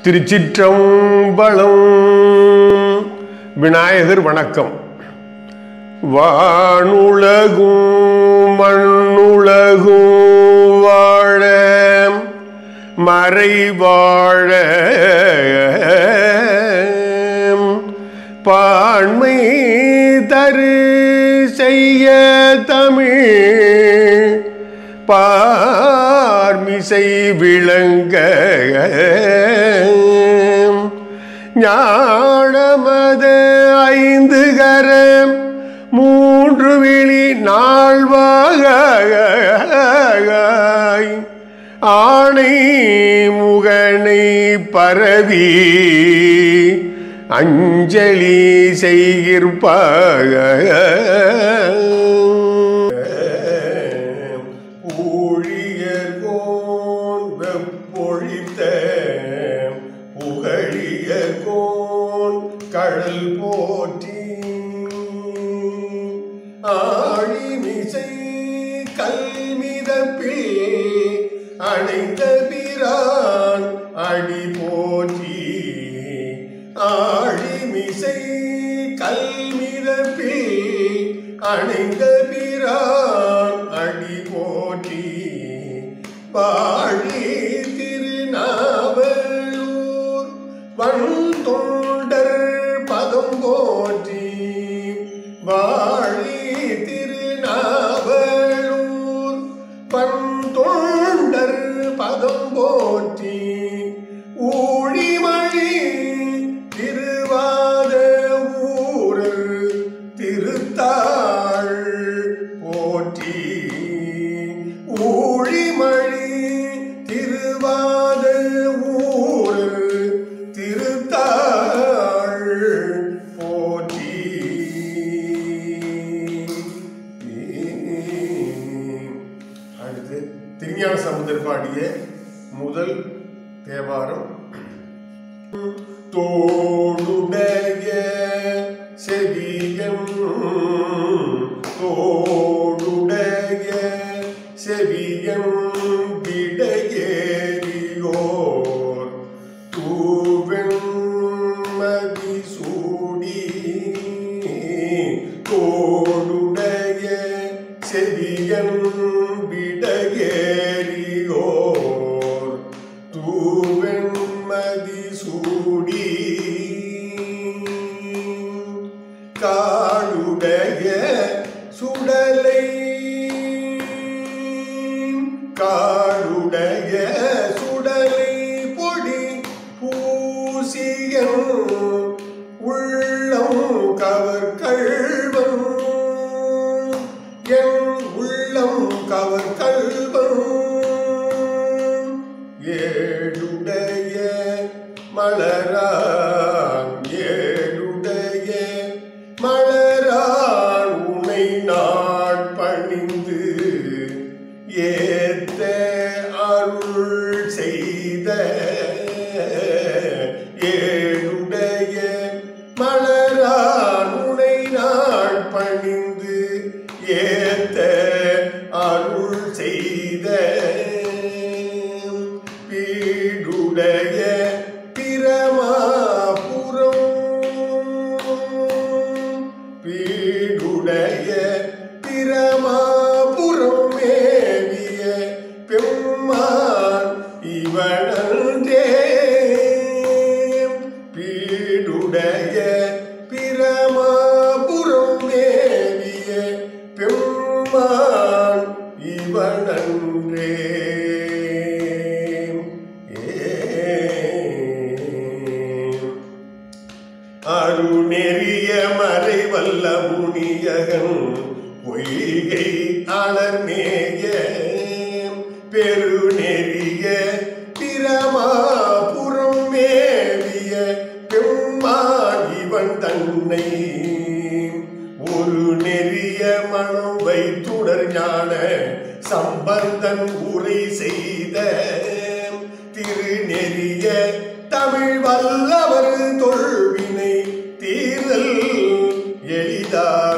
திருச்சிற்றம்பலம். விநாயகர் வணக்கம். வானுலகும் மண்ணுலகும் வாழ மறை வாழ பான்மை தரு செய்ய தமிழ் பார்மிசை விளங்க ஞானமத ஐந்து கரம் மூன்று விழி நால்வாய் ஆணை முகனை பரவி அஞ்சலி செய்கிற்பாக ஊழியர்கோன் வெப்பொழித்த புகழியர்கோன் கடல் போற்றி ஆழிமிசை கல்மிதப்பில் அணைந்த பிரான் அடி போற்றி ஆழிமிசை கல்மிதப்பில் அணைந்த பிரான் அடி போற்றி பாழி திருநாவலூர் வன் தொண்டர் பதம் போற்றி வாழி திருநாவலூர் வன் தொண்டர் பதம் போற்றி ஊழிமழி திருவாத ஊரர் திருத்தாள் போற்றி ஊழிமழி திருவாத ஊரர் திருத்தாள் போற்றி. அடுத்து திருஞான சம்பந்தர் பாடிய முதல் தேவாரம். தோடுடைய செவியன் தோடுடைய செவியன் விடையேறியோர் தூவெண் மதிசூடி தோடுடைய செவியன் விடையேறியோர் தூவெண் மதிசூடி காடுடைய சுடலை காடுடைய சுடலை பொடி பூசியன் உள்ளம் கவர் கள்வன் என் உள்ளம் கவர் கள்வன் ஏடுடைய மலரான் ஏடுடைய மலரான் உனை நாள் பணிந்து ஏத்த அருள் செய்த ஏடுடைய மலரான் உனை நாள் பணிந்து ஏத்த அருள் செய்த பீடுடைய பிரமாபுரம் பீடுடைய பிரமாபுரம் மேவிய பெம்மான் இவனன்றே பீடுடைய பிரமாபுரம் மேவிய பெம்மான் இவனன்றே. அருநெறிய மறைவல்ல முனியகன் பொய்கை அலர்மேய பெருநெறிய பிரமாபுரம் மேவிய பெம்மான் இவன் தன்னை ஒரு நெறிய மனம் வைத்துடர் ஞான சம்பந்தன் உரை செய்த திருநெறிய தமிழ் வல்லவர் தொல்வினை தீர்தல் எளிதா